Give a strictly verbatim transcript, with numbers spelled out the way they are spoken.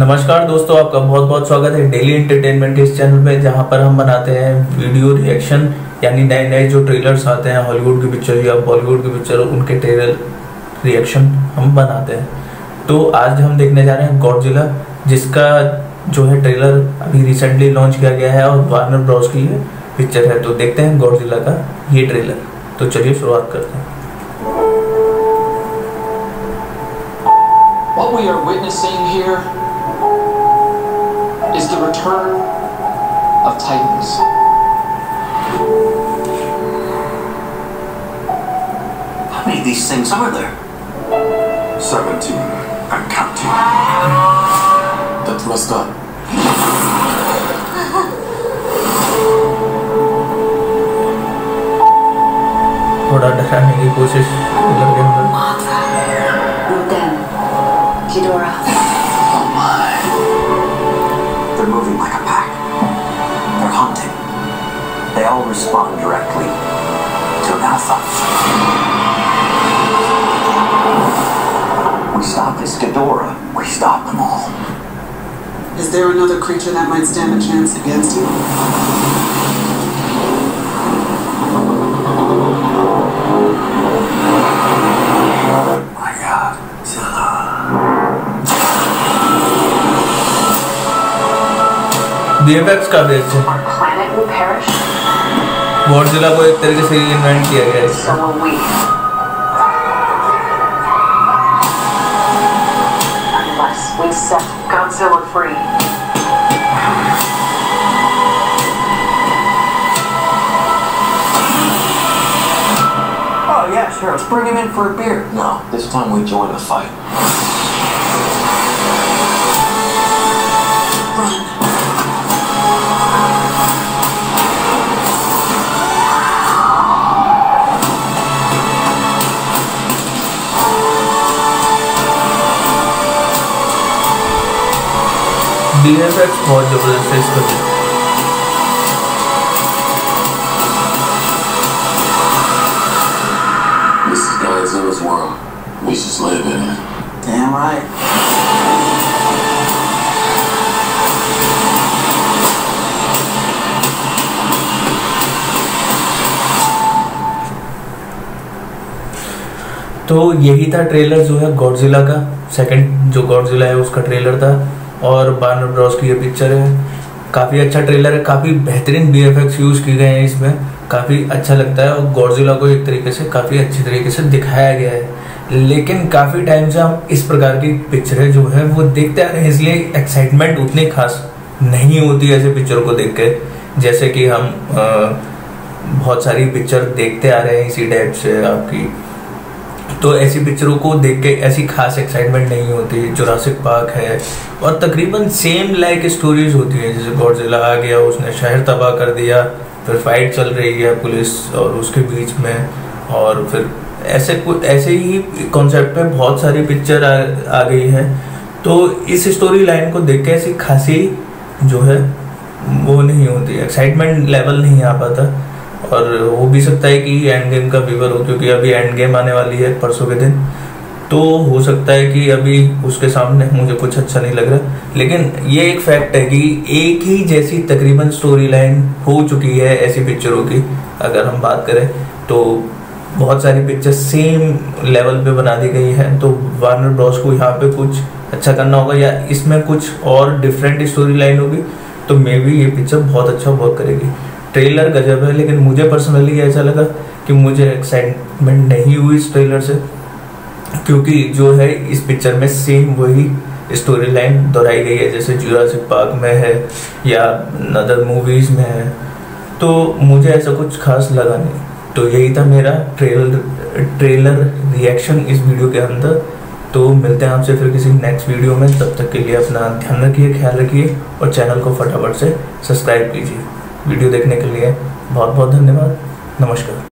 नमस्कार दोस्तों, आपका बहुत बहुत स्वागत है डेली एंटरटेनमेंट के इस चैनल पे, जहां पर हम बनाते हैं वीडियो रिएक्शन, यानी नए नए जो ट्रेलर्स आते हैं हॉलीवुड की पिक्चर या बॉलीवुड की पिक्चर, उनके ट्रेलर रिएक्शन हम बनाते हैं। तो आज हम देखने जा रहे हैं गॉडजिला, जिसका जो है ट्रेलर अभी रिसेंटली लॉन्च किया गया है और वार्नर ब्रॉस की ये पिक्चर है। तो देखते हैं गॉडजिला का ये ट्रेलर। तो चलिए शुरुआत करते हैं। What we are witnessing here is the return of Titans. How many of these things are there? Seventeen. I'm counting. That's messed up. थोड़ा डराने की कोशिश ट्रेलर के अंदर। Mothra, Rodan, King Ghidorah. Oh my. They're moving like a pack. They're hunting. They all respond directly to an alpha. We stop this Ghidorah, we stop them all. Is there another creature that might stand a chance against you? My Godzilla. V F X का भी अच्छा। Our planet will perish, Godzilla को एक तरीके से invent किया गया है। so will we. Unless we set Godzilla free. Oh yeah, sure. Let's bring him in for a beer. No, this time we join the fight. V F X बहुत जबरदस्त है इसका। This is Godzilla's world. We just live in it. Damn right. तो यही था trailer जो है Godzilla का। सेकंड जो गॉडजिला है उसका ट्रेलर था और वार्नर ब्रॉस की ये पिक्चर है। काफ़ी अच्छा ट्रेलर है, काफ़ी बेहतरीन वी एफ एक्स यूज़ की गए हैं इसमें, काफ़ी अच्छा लगता है और गॉडजिला को एक तरीके से काफ़ी अच्छी तरीके से दिखाया गया है। लेकिन काफ़ी टाइम से हम इस प्रकार की पिक्चरें जो है वो देखते आ रहे हैं, इसलिए एक्साइटमेंट उतनी खास नहीं होती ऐसे पिक्चर को देख के। जैसे कि हम आ, बहुत सारी पिक्चर देखते आ रहे हैं इसी टाइप से आपकी, तो ऐसी पिक्चरों को देख के ऐसी खास एक्साइटमेंट नहीं होती। जुरासिक पार्क है और तकरीबन सेम लाइक स्टोरीज होती है। जैसे गॉडजिला आ गया, उसने शहर तबाह कर दिया, फिर फाइट चल रही है पुलिस और उसके बीच में, और फिर ऐसे कुछ ऐसे ही कॉन्सेप्ट पे बहुत सारी पिक्चर आ, आ गई है। तो इस स्टोरी लाइन को देख के ऐसी खासी जो है वो नहीं होती, एक्साइटमेंट लेवल नहीं आ पाता। और हो भी सकता है कि एंड गेम का फीवर हो, क्योंकि अभी एंड गेम आने वाली है परसों के दिन, तो हो सकता है कि अभी उसके सामने मुझे कुछ अच्छा नहीं लग रहा। लेकिन ये एक फैक्ट है कि एक ही जैसी तकरीबन स्टोरी लाइन हो चुकी है ऐसी पिक्चरों की। अगर हम बात करें तो बहुत सारी पिक्चर सेम लेवल पे बना दी गई हैं, तो वार्नर ब्रॉस को यहाँ पे कुछ अच्छा करना होगा या इसमें कुछ और डिफरेंट स्टोरी लाइन होगी, तो मे बी ये पिक्चर बहुत अच्छा वर्क करेगी। ट्रेलर गजब है, लेकिन मुझे पर्सनली ऐसा लगा कि मुझे एक्साइटमेंट नहीं हुई इस ट्रेलर से, क्योंकि जो है इस पिक्चर में सेम वही स्टोरी लाइन दोहराई गई है जैसे जुरासिक पार्क में है या अदर मूवीज में है। तो मुझे ऐसा कुछ खास लगा नहीं। तो यही था मेरा ट्रेलर ट्रेलर रिएक्शन इस वीडियो के अंदर। तो मिलते हैं आपसे फिर किसी नेक्स्ट वीडियो में। तब तक के लिए अपना ध्यान रखिए, ख्याल रखिए और चैनल को फटाफट से सब्सक्राइब कीजिए। वीडियो देखने के लिए बहुत बहुत धन्यवाद। नमस्कार।